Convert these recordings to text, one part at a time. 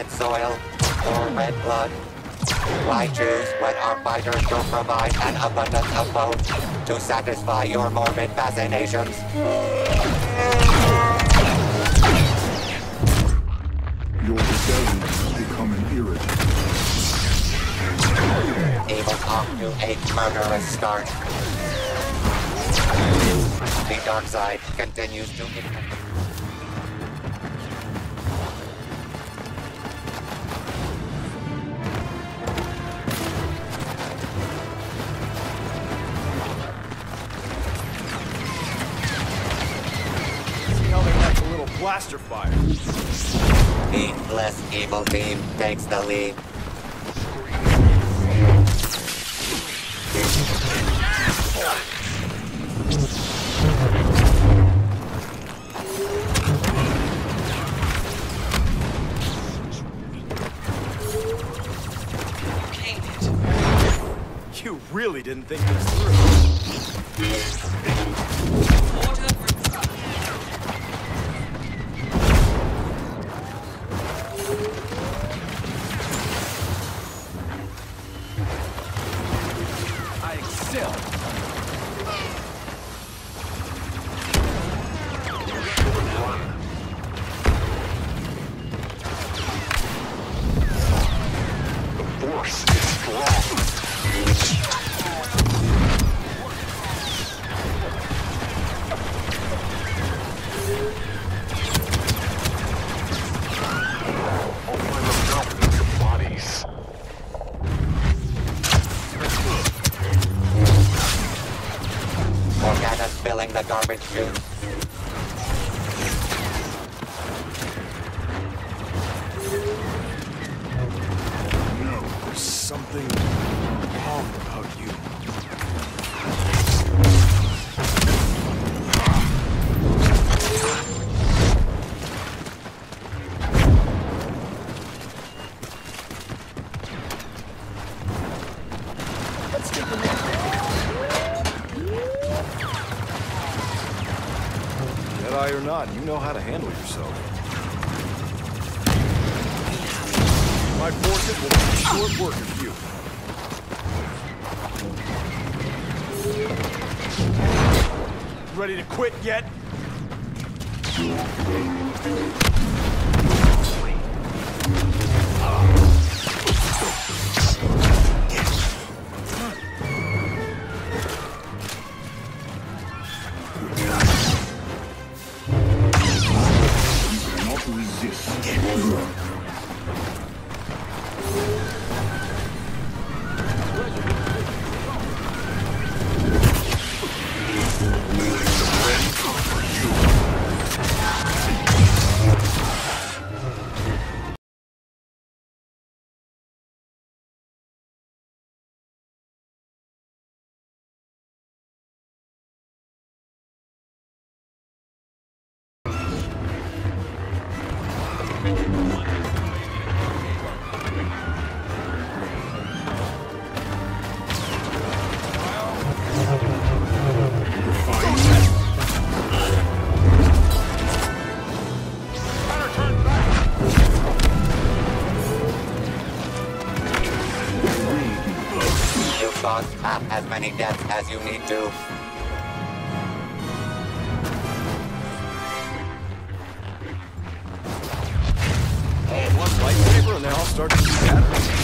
red soil or red blood? Why choose when our fighters don't provide an abundance of both to satisfy your morbid fascinations? Your rebellion has become an irritant. Evil off to a murderous start. The dark side continues to ignite. Blaster fire. The less evil team takes the lead. You really didn't think this through. Filling the garbage chute. No, there's something wrong about you. Let's take a look. Jedi or not, you know how to handle yourself. My forces will be short work of you. Ready to quit yet? Caused half as many deaths as you need to. One lightsaber and they all start to scatter.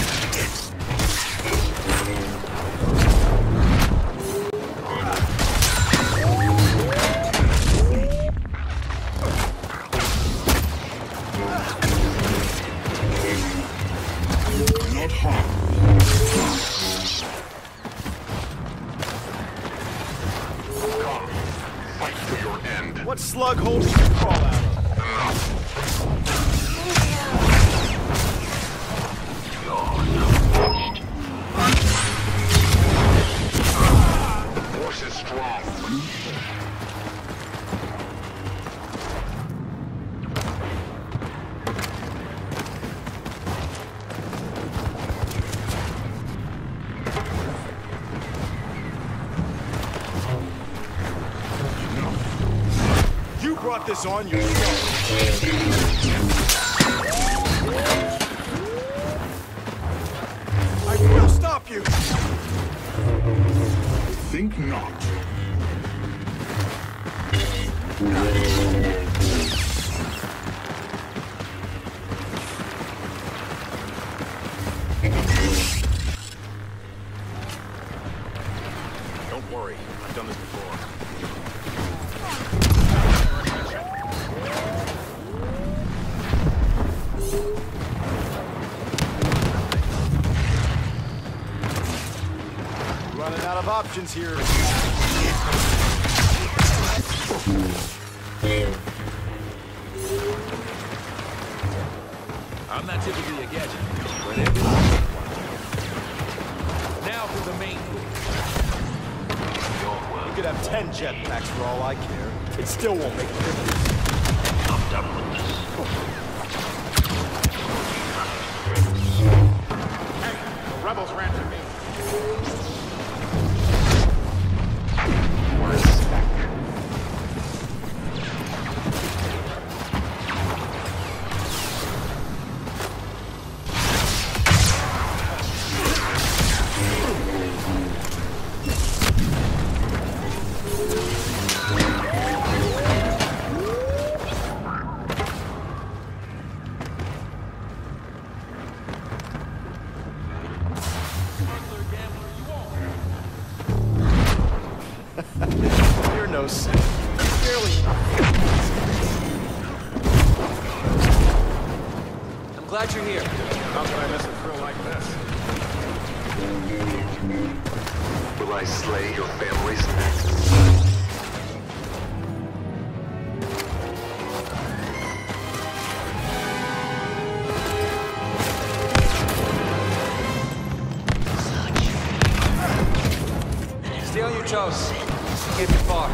Not harm. What slug hole did you crawl out of? The force is strong. You brought this on yourself. help you. Think not. Don't worry, I've done this before. Running out of options here. I'm not typically a gadget, but now for the main thing. You could have 10 jetpacks for all I care. It still won't make a difference. I'm done with this. Hey, the rebels ran to me. You're no saint. Barely. I'm glad you're here. How could I miss a thrill like this? Will I slay your families? Stay on your toes. Can't be far.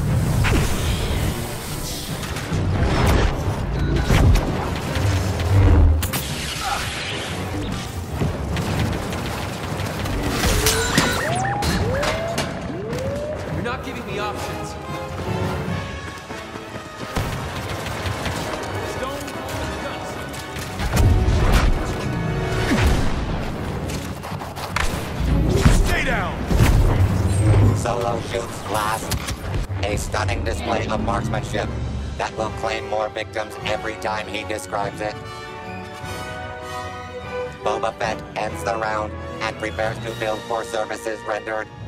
You're not giving me options. Stone guns. Stay down! Solo shoots last. A stunning display of marksmanship that will claim more victims every time he describes it. Boba Fett ends the round and prepares to bill for services rendered